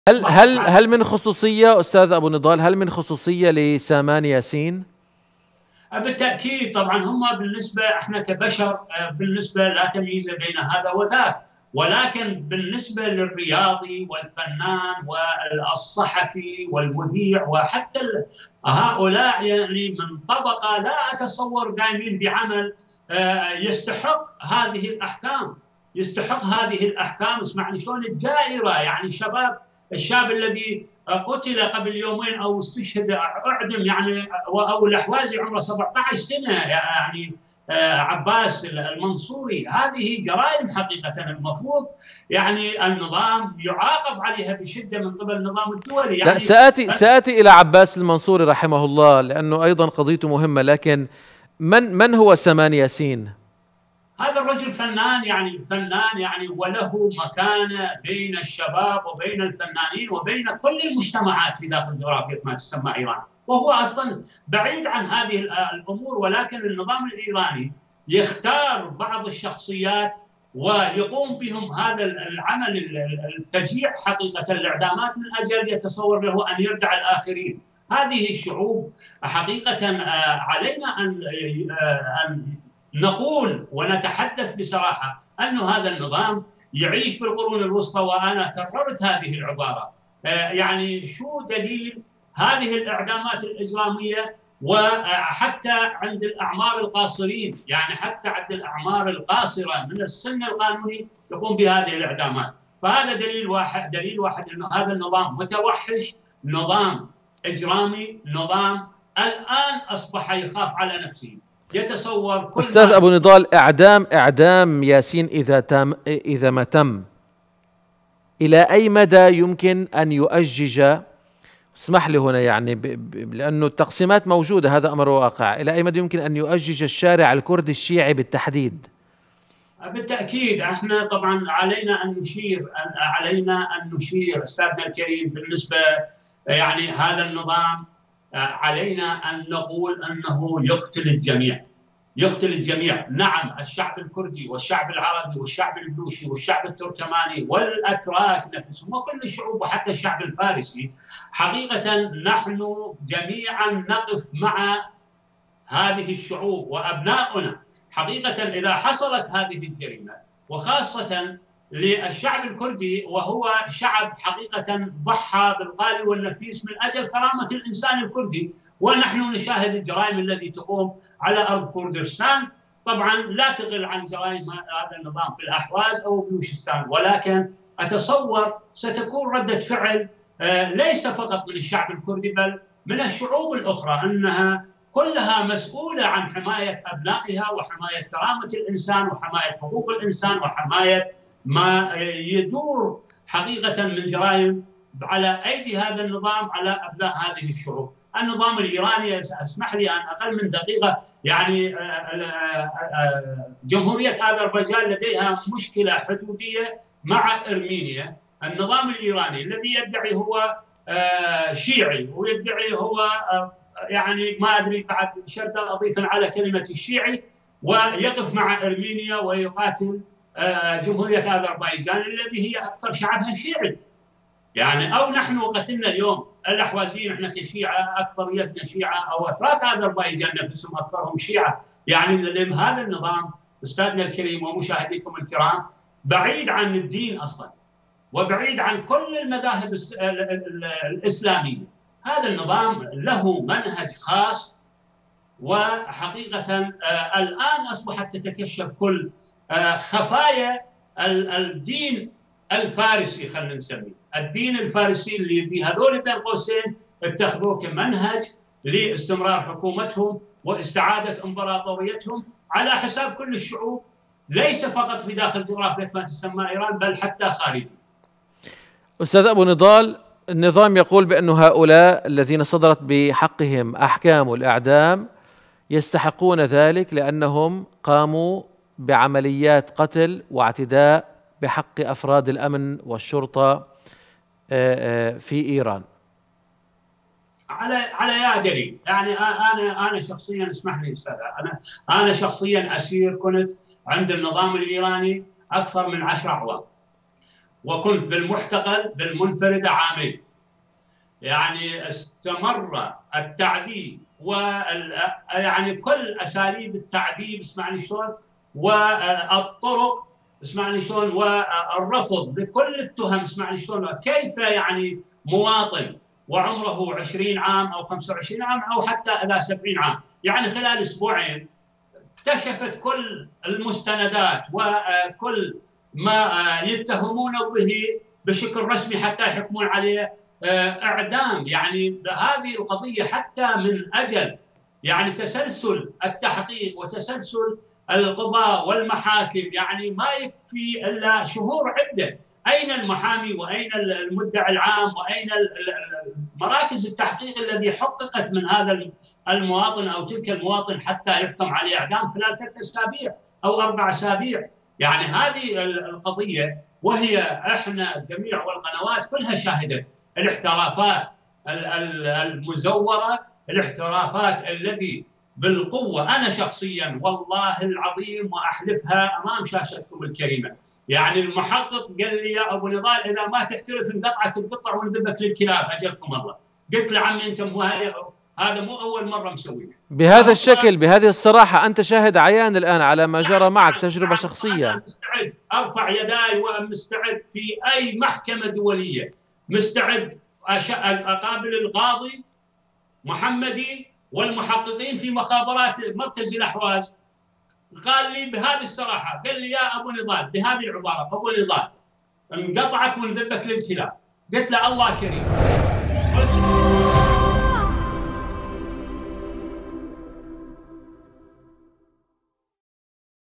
هل من خصوصية أستاذ أبو نضال، هل من خصوصية لسامان ياسين؟ بالتأكيد طبعا هم بالنسبة احنا كبشر بالنسبة لا تمييز بين هذا وذاك، ولكن بالنسبة للرياضي والفنان والصحفي والمذيع وحتى هؤلاء يعني من طبقة لا أتصور قايمين بعمل يستحق هذه الأحكام، يستحق هذه الأحكام. اسمعني شلون الجائرة يعني الشاب الذي قتل قبل يومين او استشهد اعدم يعني او الاحوازي عمره 17 سنه يعني عباس المنصوري، هذه جرائم حقيقه المفروض يعني النظام يعاقب عليها بشده من قبل النظام الدولي. يعني لا، سآتي إلى عباس المنصوري رحمه الله لأنه أيضا قضيته مهمة، لكن من هو سامان ياسين؟ هذا الرجل فنان يعني وله مكانة بين الشباب وبين الفنانين وبين كل المجتمعات في داخل جغرافية ما تسمى إيران، وهو أصلا بعيد عن هذه الأمور، ولكن النظام الإيراني يختار بعض الشخصيات ويقوم بهم هذا العمل الفجيع حقيقة، الإعدامات، من أجل يتصور له أن يردع الآخرين. هذه الشعوب حقيقة علينا أن نقول ونتحدث بصراحة أن هذا النظام يعيش بالقرون الوسطى، وأنا كررت هذه العبارة. يعني شو دليل هذه الإعدامات الإجرامية؟ وحتى عند الأعمار القاصرين، يعني حتى عند الأعمار القاصرة من السن القانوني يقوم بهذه الإعدامات. فهذا دليل واحد أن هذا النظام متوحش، نظام إجرامي، نظام الآن أصبح يخاف على نفسه، يتصور كل أستاذ أبو نضال، إعدام ياسين إذا ما تم، إلى أي مدى يمكن أن يؤجج، اسمح لي هنا يعني لأنه التقسيمات موجودة، هذا أمر واقع، إلى أي مدى يمكن أن يؤجج الشارع الكردي الشيعي بالتحديد؟ بالتأكيد احنا طبعا علينا أن نشير أستاذنا الكريم بالنسبة يعني هذا النظام، علينا أن نقول أنه يقتل الجميع. نعم، الشعب الكردي والشعب العربي والشعب البلوشي والشعب التركماني والأتراك نفسهم وكل الشعوب وحتى الشعب الفارسي، حقيقة نحن جميعا نقف مع هذه الشعوب وأبناؤنا. حقيقة إذا حصلت هذه الجريمة، وخاصة للشعب الكردي وهو شعب حقيقة ضحى بالغالي والنفيس من أجل كرامة الإنسان الكردي، ونحن نشاهد الجرائم التي تقوم على أرض كردستان، طبعا لا تقل عن جرائم هذا النظام في الأحواز أو بلوشستان، ولكن أتصور ستكون ردة فعل ليس فقط من الشعب الكردي بل من الشعوب الأخرى، أنها كلها مسؤولة عن حماية أبنائها وحماية كرامة الإنسان وحماية حقوق الإنسان وحماية ما يدور حقيقة من جرائم على أيدي هذا النظام على أبناء هذه الشعوب. النظام الإيراني، اسمح لي أن أقل من دقيقة، يعني جمهورية آذربيجان لديها مشكلة حدودية مع أرمينيا. النظام الإيراني الذي يدعي هو شيعي ويدعي هو يعني ما أدري بعد شرط أضيفا على كلمة الشيعي، ويقف مع أرمينيا ويقاتل جمهورية آذربيجان التي هي أكثر شعبها شيعي. يعني أو نحن قتلنا اليوم الأحوازيين، احنا كشيعة أكثريتنا شيعة، أو أتراك آذربيجان نفسهم أكثرهم شيعة. يعني هذا النظام أستاذنا الكريم ومشاهديكم الكرام بعيد عن الدين أصلا، وبعيد عن كل المذاهب الإسلامية. هذا النظام له منهج خاص، وحقيقة الآن أصبحت تتكشف كل خفايا الدين الفارسي، خلينا نسميه الدين الفارسي، الذي هذول بين قوسين اتخذوه كمنهج لاستمرار حكومتهم واستعادة امبراطوريتهم على حساب كل الشعوب، ليس فقط في داخل جغرافية ما تسمى إيران بل حتى خارجه. أستاذ أبو نضال، النظام يقول بأن هؤلاء الذين صدرت بحقهم أحكام الإعدام يستحقون ذلك لأنهم قاموا بعمليات قتل واعتداء بحق أفراد الأمن والشرطة في إيران. على يا دليل، يعني أنا شخصيا، اسمح لي أستاذ، أنا شخصيا أسير كنت عند النظام الإيراني أكثر من 10 أعوام، وكنت بالمحتقل بالمنفردة عامين. يعني استمر التعذيب يعني كل اساليب التعذيب، اسمعني شلون، والطرق، اسمعني شلون، والرفض لكل التهم، اسمعني شلون. كيف يعني مواطن وعمره 20 عام او 25 عام او حتى الى 70 عام، يعني خلال اسبوعين اكتشفت كل المستندات وكل ما يتهمونه به بشكل رسمي حتى يحكمون عليه اعدام. يعني هذه القضيه حتى من اجل يعني تسلسل التحقيق وتسلسل القضاء والمحاكم، يعني ما يكفي الا شهور عده. اين المحامي واين المدعي العام واين مراكز التحقيق الذي حققت من هذا المواطن او تلك المواطن حتى يحكم عليه اعدام خلال 3 اسابيع او 4 اسابيع؟ يعني هذه القضيه، وهي احنا جميع والقنوات كلها شاهدت الاحترافات المزوره، الاحترافات التي بالقوه. انا شخصيا والله العظيم واحلفها امام شاشتكم الكريمه، يعني المحقق قال لي يا ابو نضال اذا ما تحترف نقطعك تقطع ونذبك للكلاب اجلكم الله. قلت له عمي انت هذا مو اول مره مسويه بهذا الشكل، بهذه الصراحه. انت شاهد عيان الان على ما جرى معك، تجربه شخصيه. انا مستعد ارفع يداي ومستعد في اي محكمه دوليه، مستعد اقابل القاضي محمدي والمحققين في مخابرات مركز الاحواز. قال لي بهذه الصراحه، قال لي يا ابو نضال بهذه العباره، ابو نضال نقطعك ونذبك للكلاب. قلت له الله كريم.